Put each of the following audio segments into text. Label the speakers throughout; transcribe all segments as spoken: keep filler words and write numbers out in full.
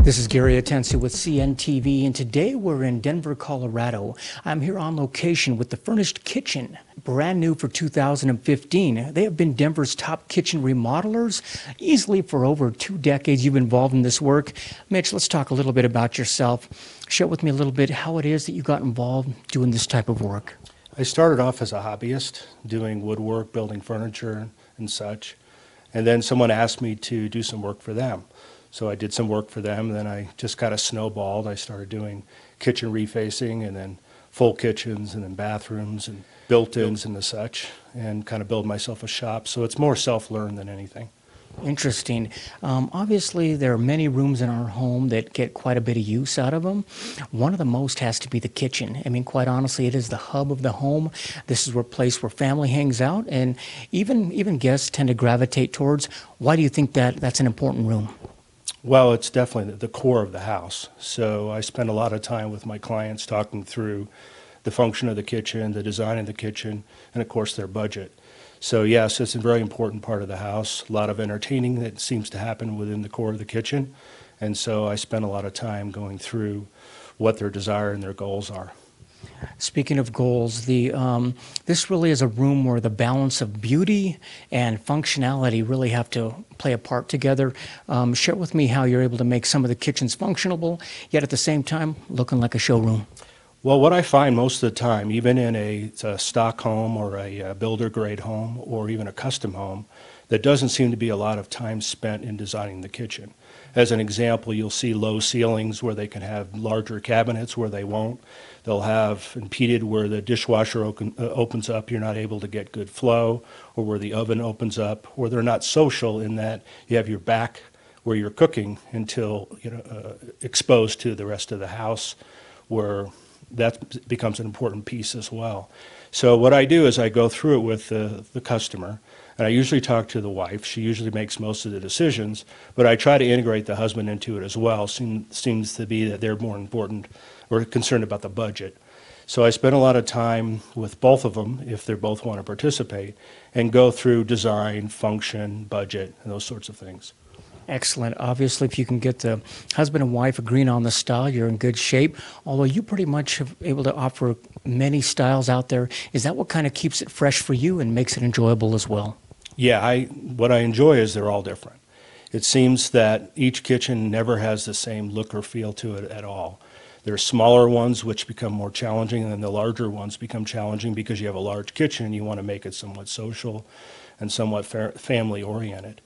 Speaker 1: This is Gary Atensi with C N T V, and today we're in Denver, Colorado. I'm here on location with the Furnished Kitchen, brand new for two thousand fifteen. They have been Denver's top kitchen remodelers, easily for over two decades. You've been involved in this work. Mitch, let's talk a little bit about yourself. Share with me a little bit how it is that you got involved doing this type of work.
Speaker 2: I started off as a hobbyist, doing woodwork, building furniture and such, and then someone asked me to do some work for them. So I did some work for them, and then I just kind of snowballed. I started doing kitchen refacing, and then full kitchens, and then bathrooms, and built-ins and the such, and kind of build myself a shop. So it's more self-learned than anything.
Speaker 1: Interesting. Um, obviously, there are many rooms in our home that get quite a bit of use out of them. One of the most has to be the kitchen. I mean, quite honestly, it is the hub of the home. This is a place where family hangs out, and even even guests tend to gravitate towards. Why do you think that that's an important room?
Speaker 2: Well, it's definitely the core of the house. So I spend a lot of time with my clients talking through the function of the kitchen, the design of the kitchen, and of course their budget. So yes, it's a very important part of the house. A lot of entertaining that seems to happen within the core of the kitchen. And so I spend a lot of time going through what their desire and their goals are.
Speaker 1: Speaking of goals, the um, this really is a room where the balance of beauty and functionality really have to play a part together. Um, share with me how you're able to make some of the kitchens functional, yet at the same time looking like a showroom.
Speaker 2: Well, what I find most of the time, even in a, a stock home or a, a builder grade home or even a custom home, there doesn't seem to be a lot of time spent in designing the kitchen. As an example, you'll see low ceilings where they can have larger cabinets where they won't. They'll have impeded where the dishwasher open, uh, opens up, you're not able to get good flow, or where the oven opens up, or they're not social in that you have your back where you're cooking until you know uh, exposed to the rest of the house, where that becomes an important piece as well. So what I do is I go through it with the, the customer, and I usually talk to the wife. She usually makes most of the decisions, but I try to integrate the husband into it as well. Seems, seems to be that they're more important or concerned about the budget. So I spend a lot of time with both of them, if they both want to participate, and go through design, function, budget, and those sorts of things.
Speaker 1: Excellent. Obviously, if you can get the husband and wife agreeing on the style, you're in good shape. Although you pretty much have able to offer many styles out there, is that what kind of keeps it fresh for you and makes it enjoyable as well?
Speaker 2: Yeah, I, what I enjoy is they're all different. It seems that each kitchen never has the same look or feel to it at all. There are smaller ones which become more challenging, and then the larger ones become challenging because you have a large kitchen and you want to make it somewhat social and somewhat fa- family oriented.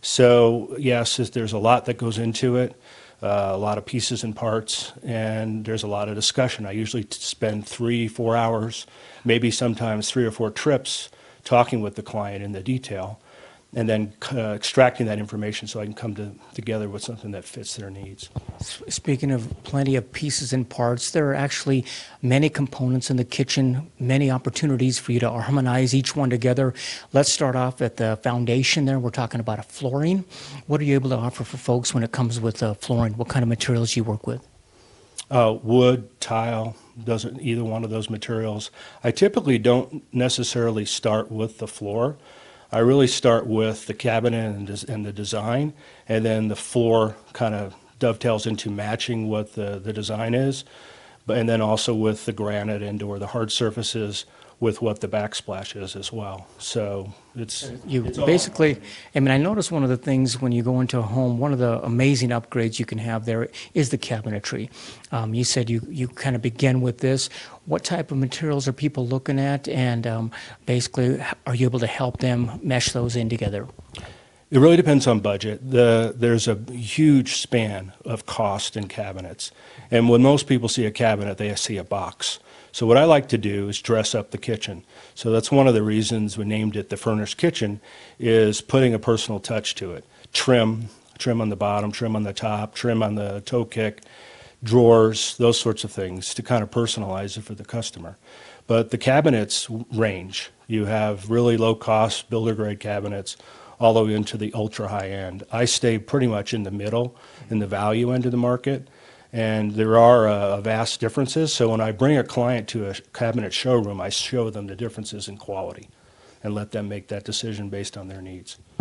Speaker 2: So yes, there's a lot that goes into it, uh, a lot of pieces and parts, and there's a lot of discussion. I usually spend three, four hours, maybe sometimes three or four trips talking with the client in the detail, and then uh, extracting that information so I can come to, together with something that fits their needs.
Speaker 1: Speaking of plenty of pieces and parts, there are actually many components in the kitchen, many opportunities for you to harmonize each one together. Let's start off at the foundation there. We're talking about a flooring. What are you able to offer for folks when it comes with uh, flooring? What kind of materials do you work with?
Speaker 2: Uh, wood, tile, doesn't either one of those materials. I typically don't necessarily start with the floor. I really start with the cabinet and, des- and the design, and then the floor kind of dovetails into matching what the, the design is, but and then also with the granite and or the hard surfaces with what the backsplash is as well. So it's
Speaker 1: you
Speaker 2: it's
Speaker 1: basically, I mean, I noticed one of the things when you go into a home, one of the amazing upgrades you can have there is the cabinetry. Um, you said you, you kind of begin with this. What type of materials are people looking at, and um, basically, are you able to help them mesh those in together?
Speaker 2: It really depends on budget. The, there's a huge span of cost in cabinets. And when most people see a cabinet, they see a box. So what I like to do is dress up the kitchen. So that's one of the reasons we named it the Furnished Kitchen, is putting a personal touch to it. Trim, trim on the bottom, trim on the top, trim on the toe kick, drawers, those sorts of things to kind of personalize it for the customer. But the cabinets range. You have really low cost builder grade cabinets all the way into the ultra high end. I stay pretty much in the middle, in the value end of the market. And there are uh, vast differences. So when I bring a client to a cabinet showroom, I show them the differences in quality and let them make that decision based on their needs.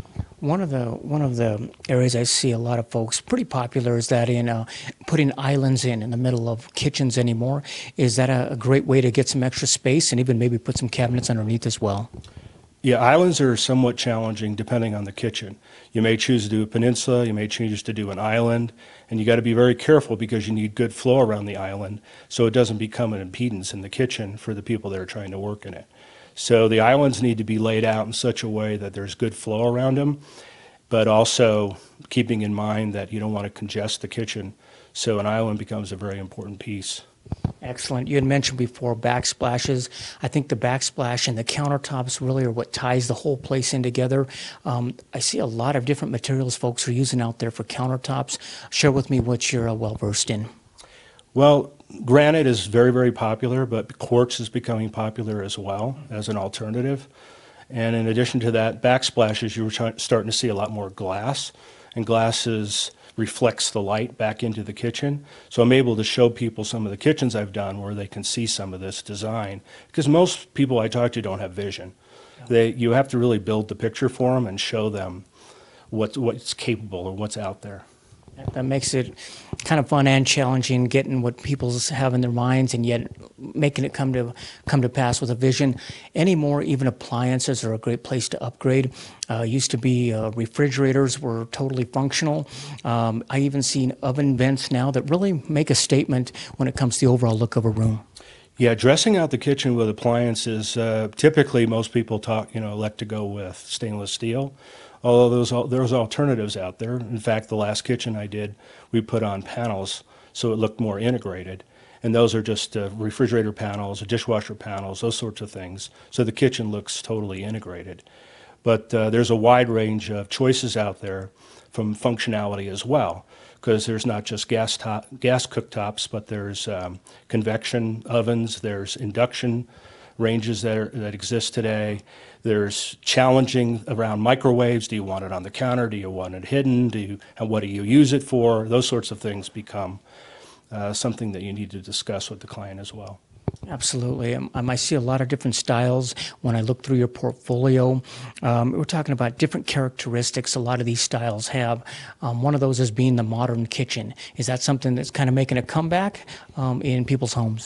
Speaker 1: One of the one of the areas I see a lot of folks pretty popular is that in uh, putting islands in in the middle of kitchens anymore. Is that a, a great way to get some extra space and even maybe put some cabinets underneath as well?
Speaker 2: Yeah, islands are somewhat challenging depending on the kitchen. You may choose to do a peninsula, you may choose to do an island, and you got to be very careful because you need good flow around the island so it doesn't become an impedance in the kitchen for the people that are trying to work in it. So the islands need to be laid out in such a way that there's good flow around them, but also keeping in mind that you don't want to congest the kitchen. So an island becomes a very important piece.
Speaker 1: Excellent. You had mentioned before backsplashes. I think the backsplash and the countertops really are what ties the whole place in together. Um, I see a lot of different materials folks are using out there for countertops. Share with me what you're uh, well versed in.
Speaker 2: Well, granite is very, very popular, but quartz is becoming popular as well as an alternative. And in addition to that, backsplashes, you were try- starting to see a lot more glass, and glass is reflects the light back into the kitchen. So I'm able to show people some of the kitchens I've done where they can see some of this design, because most people I talk to don't have vision. They, you have to really build the picture for them and show them what, what's capable or what's out there.
Speaker 1: That makes it kind of fun and challenging, getting what people have in their minds and yet making it come to come to pass with a vision. Anymore, even appliances are a great place to upgrade. Uh, used to be uh, refrigerators were totally functional. Um, I even seen oven vents now that really make a statement when it comes to the overall look of a room.
Speaker 2: Yeah, dressing out the kitchen with appliances, uh, typically most people talk, you know, elect to go with stainless steel. Although there's, al- there's alternatives out there. In fact, the last kitchen I did, we put on panels so it looked more integrated. And those are just uh, refrigerator panels, dishwasher panels, those sorts of things. So the kitchen looks totally integrated. But uh, there's a wide range of choices out there from functionality as well, because there's not just gas, top, gas cooktops, but there's um, convection ovens, there's induction ranges that, are, that exist today. There's challenging around microwaves. Do you want it on the counter? Do you want it hidden? Do you, and what do you use it for? Those sorts of things become uh, something that you need to discuss with the client as well.
Speaker 1: Absolutely. Um, um, I see a lot of different styles when I look through your portfolio. Um, we're talking about different characteristics a lot of these styles have. Um, one of those is being the modern kitchen. Is that something that's kind of making a comeback um, in people's homes?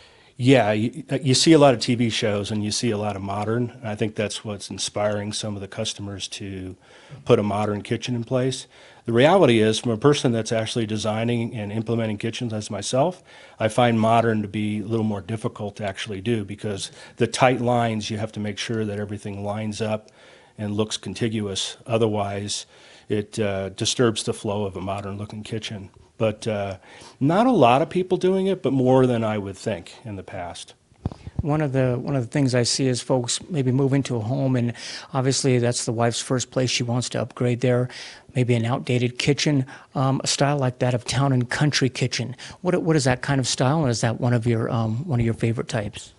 Speaker 2: Yeah, you, you see a lot of T V shows and you see a lot of modern. And I think that's what's inspiring some of the customers to put a modern kitchen in place. The reality is, from a person that's actually designing and implementing kitchens as myself, I find modern to be a little more difficult to actually do because the tight lines, you have to make sure that everything lines up and looks contiguous. Otherwise, it uh, disturbs the flow of a modern looking kitchen. But uh, not a lot of people doing it, but more than I would think in the past.
Speaker 1: One of the one of the things I see is folks maybe move into a home, and obviously that's the wife's first place she wants to upgrade there. Maybe an outdated kitchen, um, a style like that of town and country kitchen. What what is that kind of style, and is that one of your um, one of your favorite types?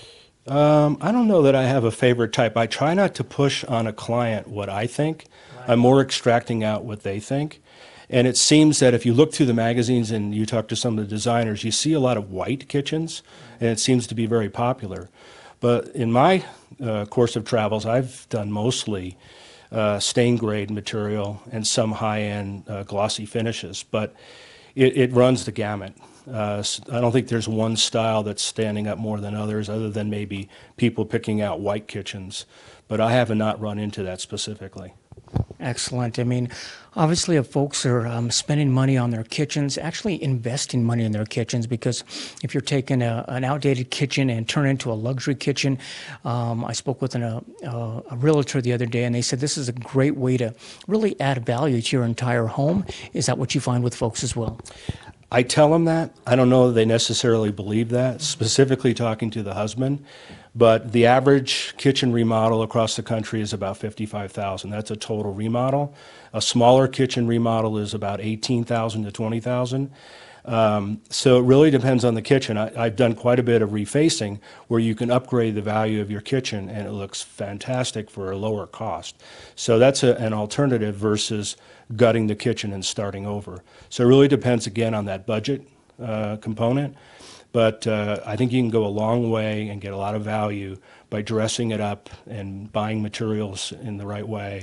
Speaker 2: Um, I don't know that I have a favorite type. I try not to push on a client what I think. Right. I'm more extracting out what they think. And it seems that if you look through the magazines and you talk to some of the designers, you see a lot of white kitchens, and it seems to be very popular. But in my uh, course of travels, I've done mostly uh, stain grade material and some high-end uh, glossy finishes, but it, it runs the gamut. Uh, I don't think there's one style that's standing up more than others, other than maybe people picking out white kitchens. But I have not run into that specifically.
Speaker 1: Excellent. I mean, obviously, if folks are um, spending money on their kitchens, actually investing money in their kitchens, because if you're taking a, an outdated kitchen and turn it into a luxury kitchen, um, I spoke with an, a, a realtor the other day, and they said this is a great way to really add value to your entire home. Is that what you find with folks as well?
Speaker 2: I tell them that. I don't know that they necessarily believe that, specifically talking to the husband. But the average kitchen remodel across the country is about fifty-five thousand dollars. That's a total remodel. A smaller kitchen remodel is about eighteen thousand dollars to twenty thousand dollars. Um, so it really depends on the kitchen. I, I've done quite a bit of refacing where you can upgrade the value of your kitchen and it looks fantastic for a lower cost. So that's a, an alternative versus gutting the kitchen and starting over. So it really depends again on that budget uh, component. But uh, I think you can go a long way and get a lot of value by dressing it up and buying materials in the right way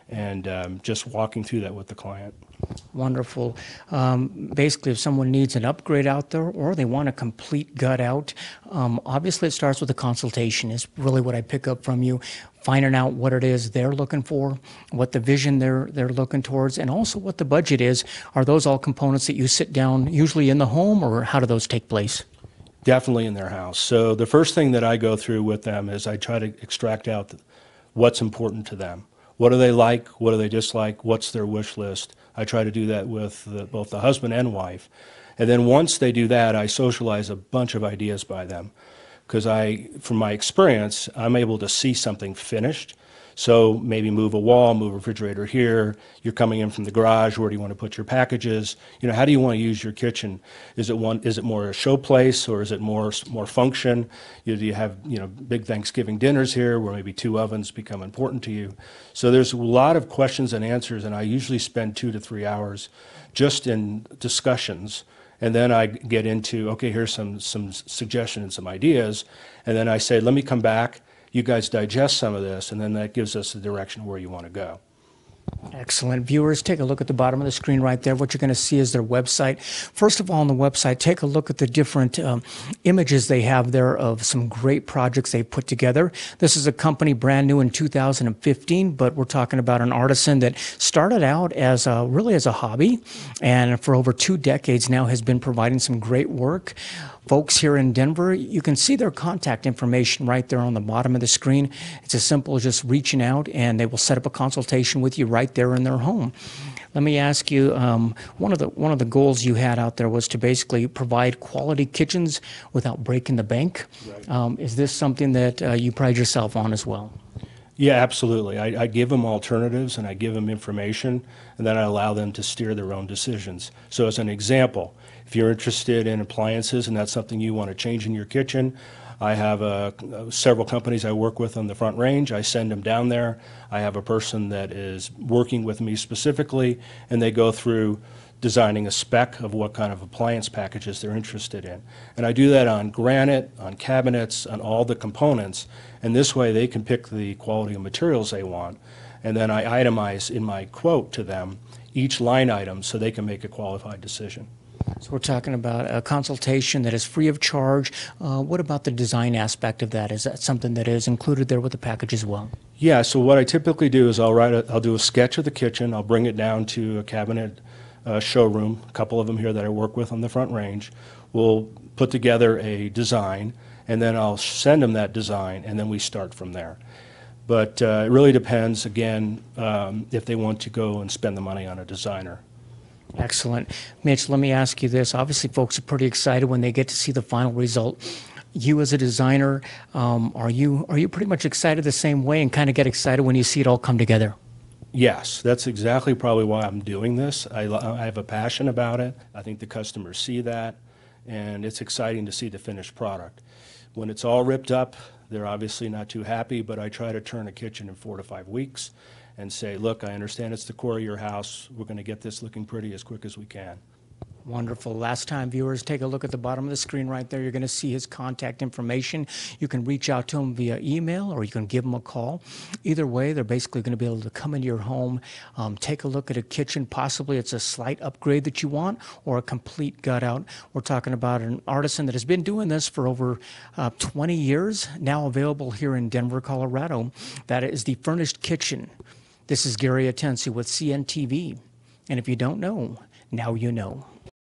Speaker 2: and um, just walking through that with the client.
Speaker 1: Wonderful. Um, basically, if someone needs an upgrade out there or they want a complete gut out, um, obviously it starts with a consultation is really what I pick up from you, finding out what it is they're looking for, what the vision they're they're looking towards, and also what the budget is. Are those all components that you sit down usually in the home, or how do those take place?
Speaker 2: Definitely in their house. So the first thing that I go through with them is I try to extract out what's important to them. What do they like? What do they dislike? What's their wish list? I try to do that with the, both the husband and wife. And then once they do that, I socialize a bunch of ideas by them. Because I, from my experience, I'm able to see something finished. So maybe move a wall, move a refrigerator here. You're coming in from the garage. Where do you want to put your packages? You know, how do you want to use your kitchen? Is it one? Is it more a showplace, or is it more more function? You know, do you have you know big Thanksgiving dinners here, where maybe two ovens become important to you? So there's a lot of questions and answers, and I usually spend two to three hours just in discussions. And then I get into, okay, here's some some suggestions and some ideas, and then I say, let me come back. You guys digest some of this, and then that gives us the direction of where you want to go.
Speaker 1: Excellent. Viewers, take a look at the bottom of the screen right there. What you're going to see is their website. First of all, on the website, take a look at the different um, images they have there of some great projects they've put together. This is a company brand new in two thousand fifteen, but we're talking about an artisan that started out as a, really as a hobby, and for over two decades now has been providing some great work. Folks here in Denver, you can see their contact information right there on the bottom of the screen. It's as simple as just reaching out, and they will set up a consultation with you right there in their home. Let me ask you, um, one of the one of the goals you had out there was to basically provide quality kitchens without breaking the bank. Right. Um, is this something that uh, you pride yourself on as well?
Speaker 2: Yeah, absolutely. I, I give them alternatives, and I give them information, and then I allow them to steer their own decisions. So as an example, if you're interested in appliances and that's something you want to change in your kitchen, I have uh, several companies I work with on the Front Range. I send them down there. I have a person that is working with me specifically, and they go through designing a spec of what kind of appliance packages they're interested in. And I do that on granite, on cabinets, on all the components, and this way they can pick the quality of materials they want. And then I itemize in my quote to them each line item so they can make a qualified decision.
Speaker 1: So we're talking about a consultation that is free of charge. Uh, what about the design aspect of that? Is that something that is included there with the package as well?
Speaker 2: Yeah, so what I typically do is I'll write a, I'll do a sketch of the kitchen. I'll bring it down to a cabinet uh, showroom, a couple of them here that I work with on the Front Range. We'll put together a design, and then I'll send them that design, and then we start from there. But uh, it really depends, again, um, if they want to go and spend the money on a designer.
Speaker 1: Excellent. Mitch, let me ask you this. Obviously, folks are pretty excited when they get to see the final result. You as a designer, um, are you are you pretty much excited the same way and kind of get excited when you see it all come together?
Speaker 2: Yes, that's exactly probably why I'm doing this. I, I have a passion about it. I think the customers see that, and it's exciting to see the finished product. When it's all ripped up, they're obviously not too happy, but I try to turn a kitchen in four to five weeks and say, look, I understand it's the core of your house. We're going to get this looking pretty as quick as we can.
Speaker 1: Wonderful. Last time, viewers, take a look at the bottom of the screen right there. You're going to see his contact information. You can reach out to him via email, or you can give him a call. Either way, they're basically going to be able to come into your home, um, take a look at a kitchen. Possibly it's a slight upgrade that you want, or a complete gut out. We're talking about an artisan that has been doing this for over uh, twenty years, now available here in Denver, Colorado. That is the Furnished Kitchen. This is Gary Atensi with C N T V. And if you don't know, now you know.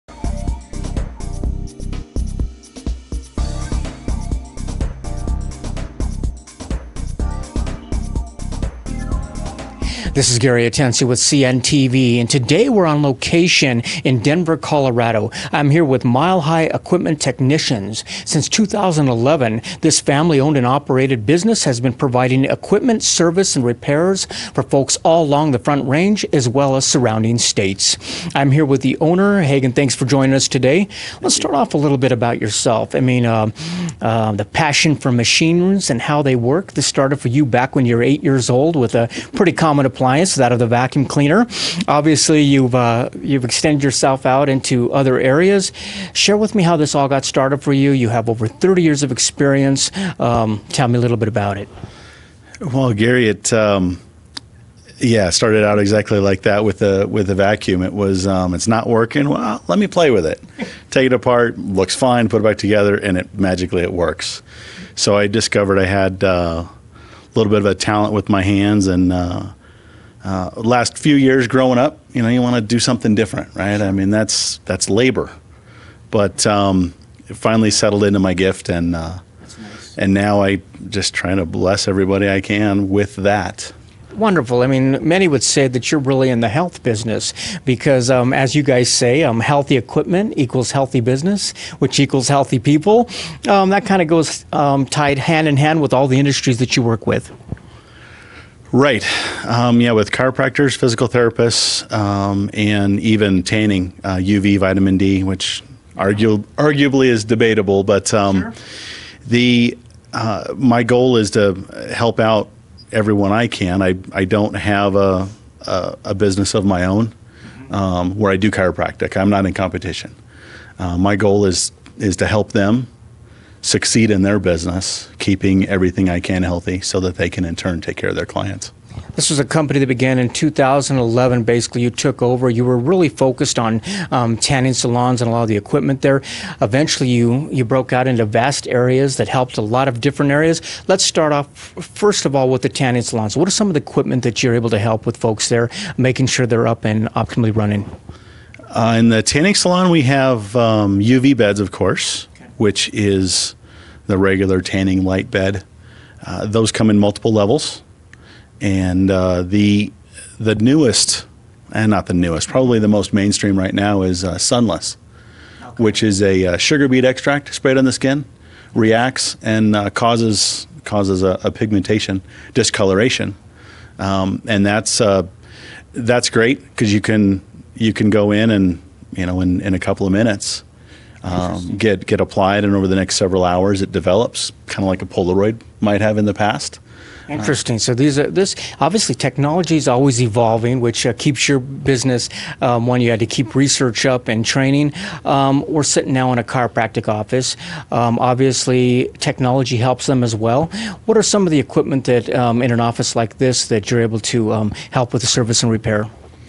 Speaker 1: This is Gary Atensi with C N T V, and today we're on location in Denver, Colorado. I'm here with Mile High Equipment Technicians. Since two thousand eleven, this family-owned and operated business has been providing equipment, service, and repairs for folks all along the Front Range as well as surrounding states. I'm here with the owner. Hagen, thanks for joining us today. Let's start off a little bit about yourself. I mean, uh, uh, the passion for machines and how they work. This started for you back when you were eight years old with a pretty common appliance, that of the vacuum cleaner. Obviously, you've uh, you've extended yourself out into other areas. Share with me how this all got started for you. You have over thirty years of experience. Um, tell me a little bit about it.
Speaker 3: Well, Gary, it um, Yeah, started out exactly like that with the with the vacuum. It was um, it's not working. Well, let me play with it. Take it apart, looks fine. Put it back together, and it magically it works. So I discovered I had uh, a little bit of a talent with my hands, and uh, uh, last few years growing up, you know, you want to do something different, right? I mean, that's that's labor, but um, it finally settled into my gift, and uh, and now I just trying to bless everybody I can with that.
Speaker 1: Wonderful. I mean, many would say that you're really in the health business because, um, as you guys say, um, healthy equipment equals healthy business, which equals healthy people. Um, that kind of goes um, tied hand in hand with all the industries that you work with.
Speaker 3: Right. Um, yeah, with chiropractors, physical therapists, um, and even tanning, uh, U V, vitamin D, which argue, arguably is debatable, but um, sure. the uh, my goal is to help out everyone I can. I, I don't have a, a, a business of my own um, where I do chiropractic. I'm not in competition. Uh, my goal is is to help them succeed in their business, keeping everything I can healthy so that they can in turn take care of their clients.
Speaker 1: This was a company that began in two thousand eleven. Basically, you took over. You were really focused on um, tanning salons and a lot of the equipment there. Eventually, you, you broke out into vast areas that helped a lot of different areas. Let's start off, first of all, with the tanning salons. What are some of the equipment that you're able to help with folks there, making sure they're up and optimally running?
Speaker 3: Uh, in the tanning salon, we have um, U V beds, of course, okay. which is the regular tanning light bed. Uh, those come in multiple levels. And uh, the the newest, and not the newest, probably the most mainstream right now is uh, Sunless, okay. which is a uh, sugar beet extract sprayed on the skin, reacts and uh, causes causes a, a pigmentation, discoloration, um, and that's uh, that's great because you can you can go in and you know in, in a couple of minutes um, get get applied, and over the next several hours it develops, kind of like a Polaroid might have in the past.
Speaker 1: Interesting. So these are this obviously technology is always evolving, which uh, keeps your business um, one. You had to keep research up and training. Um, we're sitting now in a chiropractic office. Um, obviously, technology helps them as well. What are some of the equipment that um, in an office like this that you're able to um, help with the service and repair?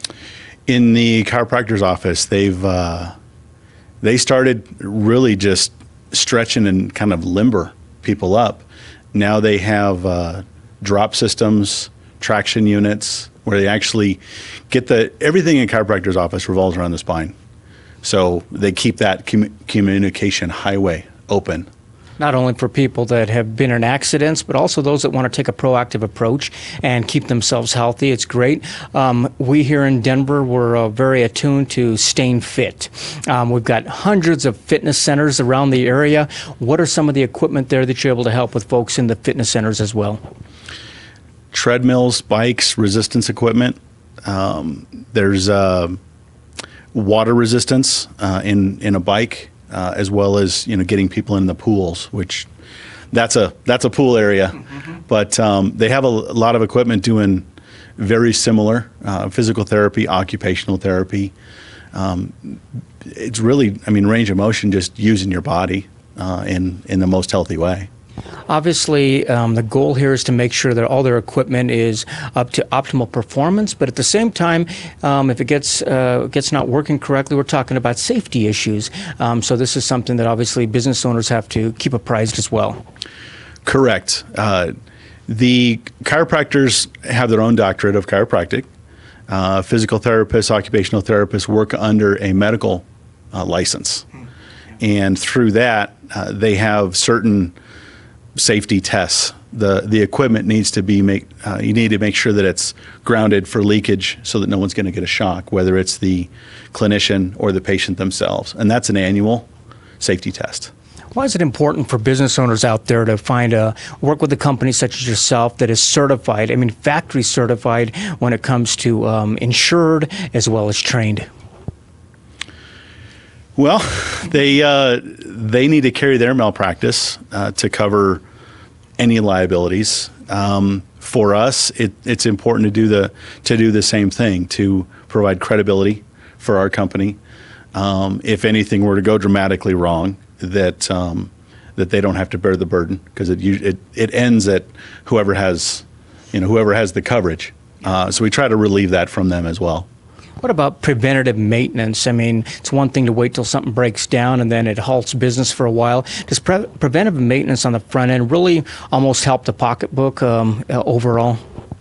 Speaker 3: In the chiropractor's office, they've uh, they started really just stretching and kind of limber people up. Now they have uh, drop systems, traction units, where they actually get the, everything in chiropractor's office revolves around the spine. So they keep that com communication highway open.
Speaker 1: Not only for people that have been in accidents, but also those that want to take a proactive approach and keep themselves healthy. It's great. Um, we here in Denver, we're uh, very attuned to staying fit. Um, we've got hundreds of fitness centers around the area. What are some of the equipment there that you're able to help with folks in the fitness centers as well?
Speaker 3: Treadmills, bikes, resistance equipment. Um, there's uh, water resistance uh, in, in a bike. Uh, as well as you know, getting people in the pools, which that's a that's a pool area. Mm-hmm. But um, they have a, a lot of equipment doing very similar uh, physical therapy, occupational therapy. Um, it's really, I mean, range of motion, just using your body uh, in in the most healthy way.
Speaker 1: Obviously, um, the goal here is to make sure that all their equipment is up to optimal performance, but at the same time, um, if it gets uh, gets not working correctly, we're talking about safety issues. Um, so this is something that obviously business owners have to keep apprised as well.
Speaker 3: Correct. Uh, the chiropractors have their own doctorate of chiropractic. Uh, physical therapists, occupational therapists work under a medical uh, license. And through that, uh, they have certain safety tests. The the equipment needs to be make uh, you need to make sure that it's grounded for leakage so that no one's going to get a shock, whether it's the clinician or the patient themselves. And that's an annual safety test.
Speaker 1: Why is it important for business owners out there to find a work with a company such as yourself that is certified, I mean factory certified when it comes to um, insured as well as trained?
Speaker 3: Well, they uh, they need to carry their malpractice uh, to cover any liabilities. Um, for us, it, it's important to do the to do the same thing, to provide credibility for our company. Um, if anything were to go dramatically wrong, that um, that they don't have to bear the burden, because it, it it ends at whoever has you know whoever has the coverage. Uh, so we try to relieve that from them as well.
Speaker 1: What about preventative maintenance? I mean, it's one thing to wait till something breaks down and then it halts business for a while. Does pre- preventive maintenance on the front end really almost help the pocketbook um, uh, overall?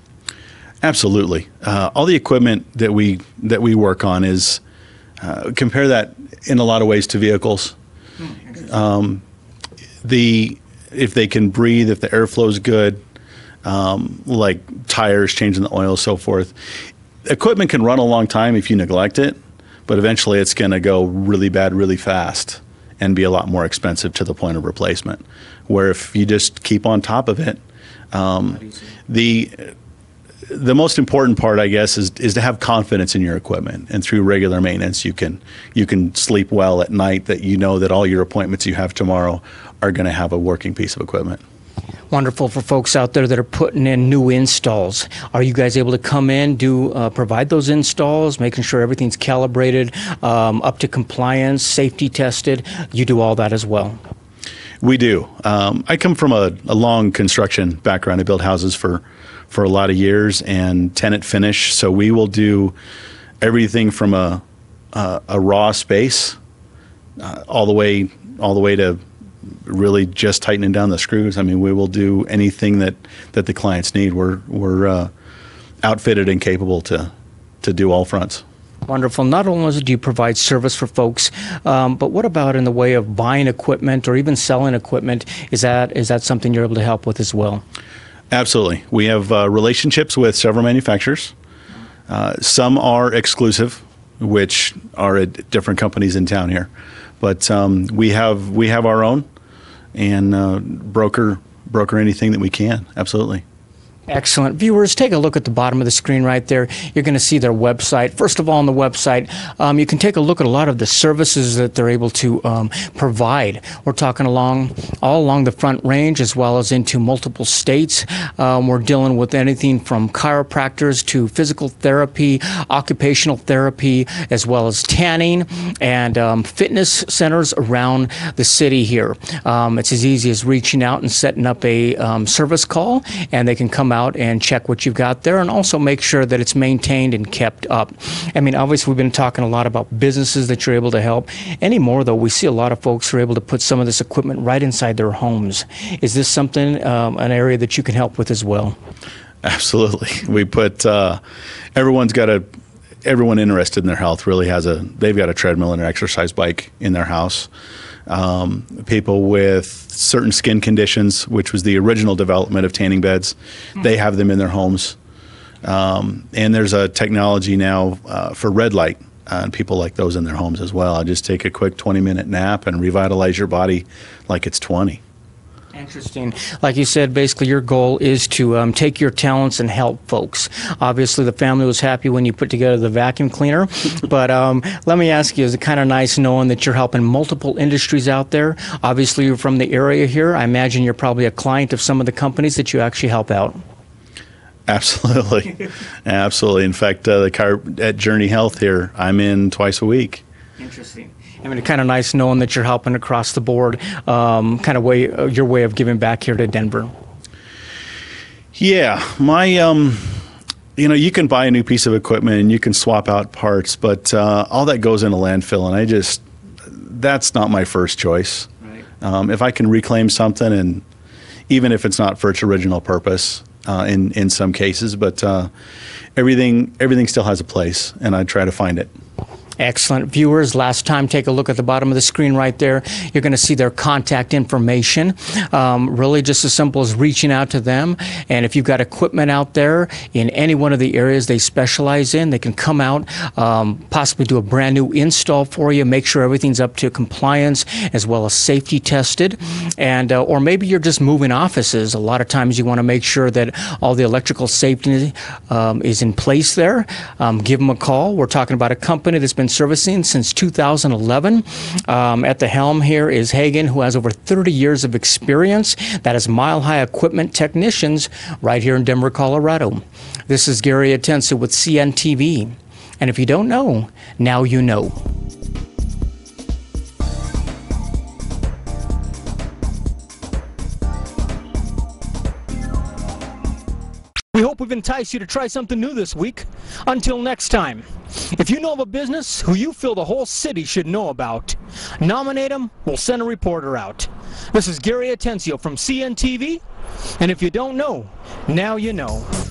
Speaker 3: Absolutely. Uh, all the equipment that we that we work on is uh, compare that in a lot of ways to vehicles. Um, the if they can breathe, if the airflow is good, um, like tires, changing the oil, so forth. Equipment can run a long time if you neglect it, but eventually it's going to go really bad really fast and be a lot more expensive to the point of replacement. Where if you just keep on top of it, um, the the most important part, I guess, is is to have confidence in your equipment, and through regular maintenance, you can you can sleep well at night that you know that all your appointments you have tomorrow are going to have a working piece of equipment.
Speaker 1: Wonderful for folks out there that are putting in new installs. Are you guys able to come in, do uh, provide those installs, making sure everything's calibrated, um, up to compliance, safety tested? You do all that as well.
Speaker 3: We do. Um, I come from a, a long construction background. I built houses for, for a lot of years and tenant finish. So we will do everything from a a, a raw space uh, all the way all the way to really just tightening down the screws. I mean, we will do anything that, that the clients need. We're we're uh, outfitted and capable to to do all fronts.
Speaker 1: Wonderful. Not only do you provide service for folks, um, but what about in the way of buying equipment or even selling equipment? Is that is that something you're able to help with as well?
Speaker 3: Absolutely. We have uh, relationships with several manufacturers. Uh, some are exclusive, which are at different companies in town here. But um, we have we have our own, and uh, broker broker anything that we can. Absolutely.
Speaker 1: Excellent. Viewers, take a look at the bottom of the screen right there. You're going to see their website. First of all, on the website, um, you can take a look at a lot of the services that they're able to um, provide. We're talking along all along the Front Range as well as into multiple states. Um, we're dealing with anything from chiropractors to physical therapy, occupational therapy, as well as tanning and um, fitness centers around the city here. Um, it's as easy as reaching out and setting up a um, service call, and they can come out and check what you've got there and also make sure that it's maintained and kept up. I mean, obviously, we've been talking a lot about businesses that you're able to help. Anymore, though, we see a lot of folks who are able to put some of this equipment right inside their homes. Is this something, um, an area that you can help with as well?
Speaker 3: Absolutely. We put, uh, everyone's got a, everyone interested in their health really has a, they've got a treadmill and an exercise bike in their house. Um, people with certain skin conditions, which was the original development of tanning beds, they have them in their homes. Um, and there's a technology now uh, for red light, uh, and people like those in their homes as well. I just take a quick twenty minute nap and revitalize your body like it's twenty.
Speaker 1: Interesting. Like you said, basically your goal is to um, take your talents and help folks. Obviously, the family was happy when you put together the vacuum cleaner, but um, let me ask you, is it kind of nice knowing that you're helping multiple industries out there? Obviously, you're from the area here. I imagine you're probably a client of some of the companies that you actually help out.
Speaker 3: Absolutely. Absolutely. In fact, uh, the car at Journey Health here, I'm in twice a week.
Speaker 1: Interesting. I mean, it's kind of nice knowing that you're helping across the board, um, kind of way, uh, your way of giving back here to Denver.
Speaker 3: Yeah, my, um, you know, you can buy a new piece of equipment and you can swap out parts, but uh, all that goes in a landfill, and I just, that's not my first choice.
Speaker 1: Right.
Speaker 3: Um, if I can reclaim something, and even if it's not for its original purpose, uh, in in some cases, but uh, everything everything still has a place, and I try to find it.
Speaker 1: Excellent. Viewers, last time, take a look at the bottom of the screen right there. You're going to see their contact information. Um, really just as simple as reaching out to them. And if you've got equipment out there in any one of the areas they specialize in, they can come out, um, possibly do a brand new install for you, make sure everything's up to compliance as well as safety tested. And uh, or maybe you're just moving offices. A lot of times you want to make sure that all the electrical safety um, is in place there. Um, give them a call. We're talking about a company that's been servicing since two thousand eleven. Um, at the helm here is Hagen, who has over thirty years of experience. That is Mile High Equipment Technicians right here in Denver, Colorado. This is Gary Atensa with C N T V. And if you don't know, now you know.
Speaker 4: We hope we've
Speaker 1: entice you to try something new this week. Until next time, if you know of a business who you feel the whole city should know about, nominate them, we'll send a reporter out. This is Gary Atencio from C N T V, and if you don't know, now you know.